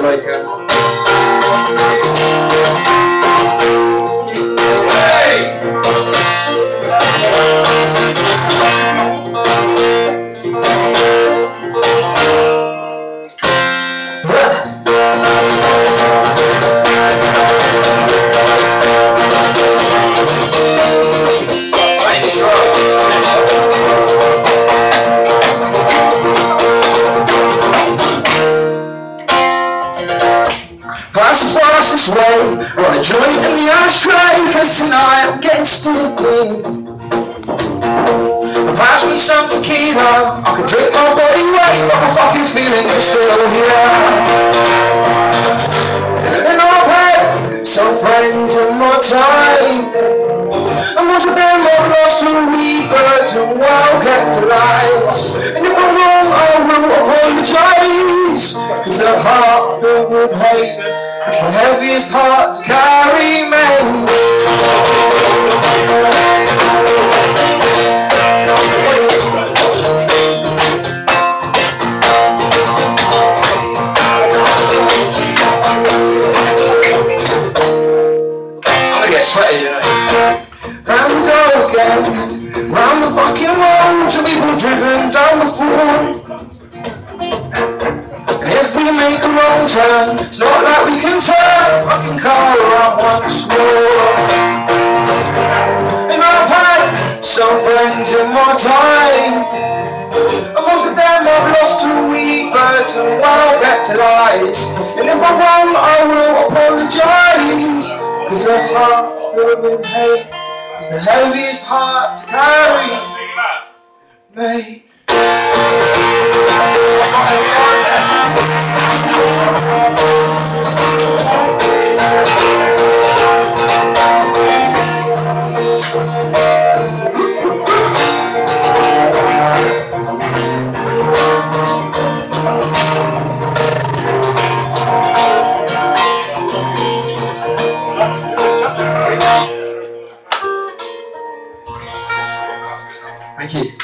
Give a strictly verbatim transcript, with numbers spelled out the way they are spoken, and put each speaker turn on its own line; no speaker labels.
maker.
Pass the fastest way, want a joint in the ashtray, cause tonight I'm getting stupid. Pass me some tequila, I can drink my body weight, but my fucking feelings are still here. And I've had some friends in my time, and most of them I've lost to wee birds and well-kept lies. And if I'm wrong, I will apologise, cause a heart filled with hate is the heaviest heart to carry, man. I'm gonna get sweaty, you know. Round we go again, round the fucking road, to people driven down before. And if we make a wrong turn, it's not like we can turn the fucking car around once more. And I've had some friends in my time, and most of them I've lost to wee birds and well-kept lies. And if I'm wrong, I will apologise, cause a heart filled with hate is the heaviest heart to carry, mate. Thank you.